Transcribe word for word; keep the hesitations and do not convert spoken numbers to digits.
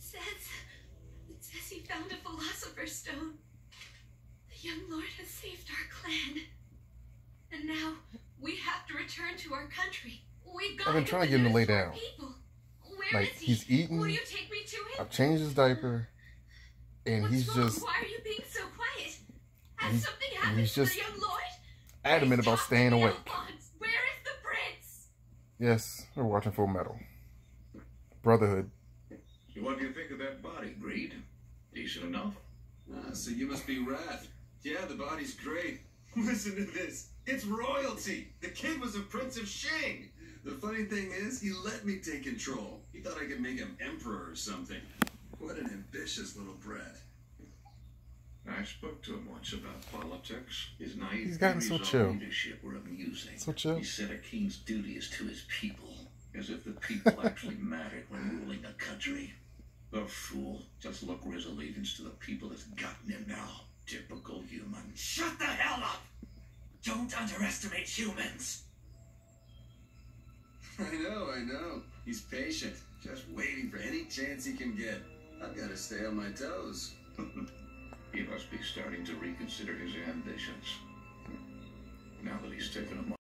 says... It says he found a Philosopher's Stone. The young lord has saved our clan. And now, we have to return to our country. We've got I've been trying to get him to lay down. Where Like, is he? he's eating. Will you take me to him? I've changed his diaper. And What's he's wrong? just Why are you being so quiet? Has he's- something happened he's to just the young lord? adamant about staying awake. Alphonse, where is the prince? Yes, we're watching Full Metal. Brotherhood. So what do you think of that body, Greed? Decent enough? Ah, so you must be Wrath. Yeah, the body's great. Listen to this. It's royalty. The kid was a Prince of Shang. The funny thing is, he let me take control. He thought I could make him emperor or something. What an ambitious little brat. I spoke to him once about politics. His naive He's gotten so theories chill. on leadership were amusing. So chill. He said a king's duty is to his people, as if the people actually mattered when ruling a country. The fool. Just look where his allegiance to the people has gotten him now. Typical human. Shut the hell up! Don't underestimate humans. I know, I know. He's patient, just waiting for any chance he can get. I've got to stay on my toes. He must be starting to reconsider his ambitions. Now that he's taken a